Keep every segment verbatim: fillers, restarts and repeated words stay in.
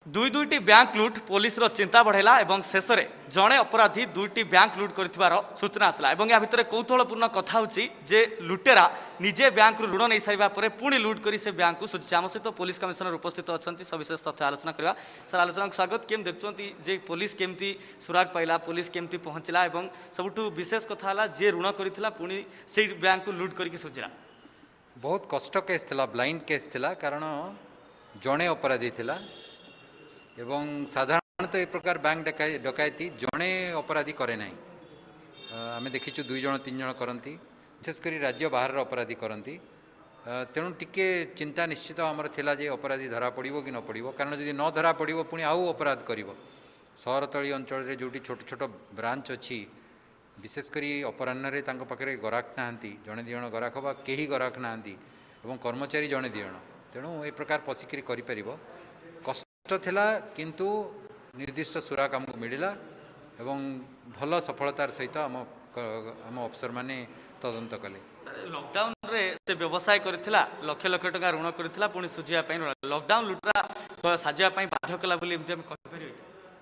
दुई दुईटी बैंक लुट पुलिस चिंता बढ़ेला एवं शेष में जड़े अपराधी दुईटी बैंक लुट कर सूचना आसला। या भितर कौतूहलपूर्ण कथा होची जे लुटेरा निजे बैंक ऋण नहीं सारा पर पुणी लुट कर से बैंक को सूची। आम सहित पुलिस कमिशनर उपस्थित अच्छा सविशेष तथ्य आलोचना करवा। सर आलोचना स्वागत। केम देखुं जे पुलिस केमती सुराग पाइला, पुलिस केमती पहुँचला और सबुठु विशेष कथा है जे ऋण करथिला पुणी से बैंक को लुट करके सूझला। बहुत कष्ट केस थिला, ब्लाइंड केस थिला, कारण जड़े अपराधी थिला एवं साधारणतः ए प्रकार बैंक डकायती जड़े अपराधी करे ना। आम देखीचु दुई जन तीन जन करती, विशेषकर राज्य बाहर अपराधी करती। तेणु टिके चिंता निश्चित आमर थिला जे अपराधी धरा पड़ो कि न पड़ो, कारण जदि न धरा पड़ो पुणी आउ अपराध कर। सहरतली अंचल जो छोट छोट ब्रांच अच्छी, विशेषकर अपराह्न पाखे गराक ना जड़े दिजन गराक बा कहीं गराक ना कर्मचारी जड़े दिजन। तेणु ए प्रकार पशिकी कर कष्ट थिला, किंतु निर्दिष्ट सुराग आमको मिलला एवं भल सफलतार सहित आम आम अफसर माने तदंत कले। लॉकडाउन रे से व्यवसाय करथिला, लक्ष लक्ष टका ऋण करथिला पुणी सुझिया पई लॉकडाउन लुटरा साजिया पई बाध्य कला बोली एमते हम कहि परिबे।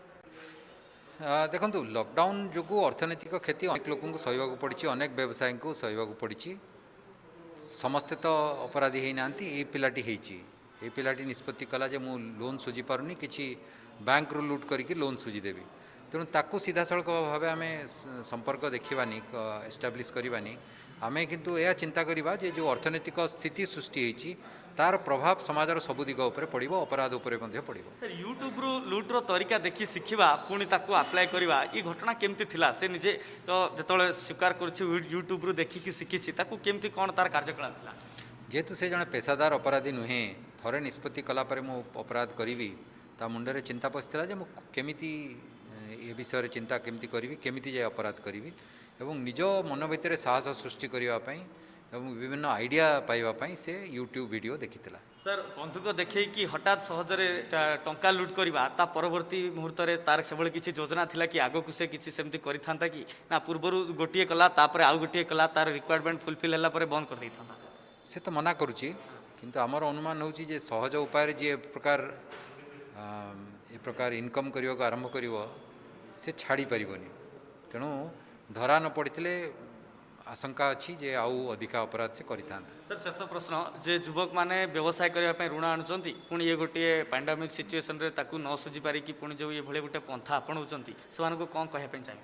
देखंतु लॉकडाउन जोगु अर्थनैतिक क्षति अनेक लोकंको सहिबाकू पड़िछि, अनेक व्यवसायी को सहिबाकू पड़िछि। समस्ते तो अपराधी हेई नांती, ए पिलाटी हेइछि। ए पिलाटी निष्पत्ति कला जे मु लोन सुझी पारुनी, किछि बैंक रु लुट करिके लोन सुझी देबी। तेणु ताकू सीधा सड़क भाव आम संपर्क देखानी, एस्टाब्लीश करवानी। आम किंतु यह चिंता करवा जे जो अर्थनैतिक स्थिति सृष्टि होती तार प्रभाव समाजर सबु दिग उपर पड़ो, अपराध उपर पड़ो। यूट्यूब रु लुट्र तरीका देखी शिखा पुणी ताकू अप्लाई करवा, ये घटना केमती थिला? से निजे तो जो स्वीकार कर यूट्यूब रु देखिकी शिखी ताकू केमती कौन तार कार्यकलाप थिला? जेहेतु से जड़े पेशादार अपराधी नुहे, थरे निष्पत्ति कलापर मु अपराध करी ता मुंडे चिंता पशिला जे केमिति ए विषय चिंता केमती करी, केमिति जाए अपराध करी एवं निज मन भितर साहस सृष्टि करने एवं विभिन्न आइडिया पाइबापी से यूट्यूब वीडियो देखी। सर बंधुक देखे कि हठात सहजरे टंका लुट करवा ता परवर्ती मुहूर्त में तार से किसी योजना थिला कि आगो को से किसी सेमती करिथांता कि ना पूर्वर गोटे कला तापर आउ गोटे कला तार रिक्वायरमेंट फुलफिल होला परे बंद कर देइथांता? से तो मना करुच्ची, किंतु आमर अनुमान होची जे सहज उपाय जे प्रकार ए प्रकार इनकम करने को आरंभ कर से छाड़ी पारिबनी। तेणु धरा न पड़ते आशंका अच्छी जे आउ अधिका अपराध से करिथांता। सर शेष प्रश्न, जे युवक माने व्यवसाय करने ऋण आणुचंती पुणी ये गोटे पैंडेमिक सिचुएशन रे ताकू न सुझी पारि कि पुणी जो ये भले गोटे पंथा आपणाउचंती से मानको कोन कहया पे चाहिए?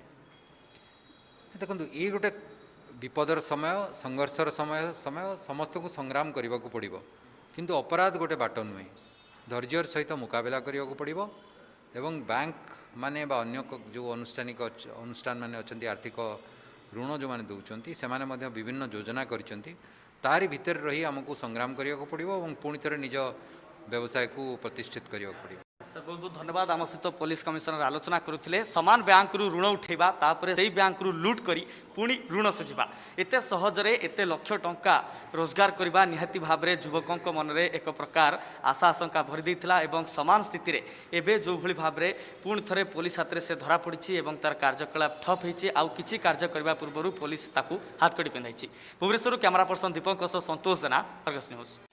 देखंतु ये गोटे विपदर समय, संघर्षर समय समय समस्त को संग्राम करने को पड़ो, किंतु अपराध गोटे बाट नुहे। धैर्यर सहित मुकाबला करने को पड़ो एवं बैंक माने बा अन्य जो अनुष्ठानिक अनुष्ठान माने अछंती, आर्थिक ऋण जो माने दौरान से माने मध्य विभिन्न योजना करिसेंती, तारी भितर रही आमको संग्राम करने को पड़ो और पुणी थे निज व्यवसाय को प्रतिष्ठित करने को पड़ो। बहुत बहुत धन्यवाद। आम सहित पुलिस कमिशनर आलोचना करुले सामान बैंक रु ऋण उठेबा तापर से बैंक रु लुट करी पुणी ऋण सुझा एते सहजरे एते लक्ष टंका रोजगार करबा निहाती भाबरे युवकों मन रे एक प्रकार आशा आशंका भरी देइथिला एवं समान स्थिति रे एबे जो भली भाबरे पुणी थरे पुलिस हाथ से धरा पड़ी एवं तार कार्यकलाप ठप होइछि। आउ किछि कार्य करबा पूर्वरु पुलिस ताकू हाथ कड़ी पिंधाइछि। भुवनेश्वर कैमरा पर्सन दीपक सह संतोष जेना, अर्गस न्यूज।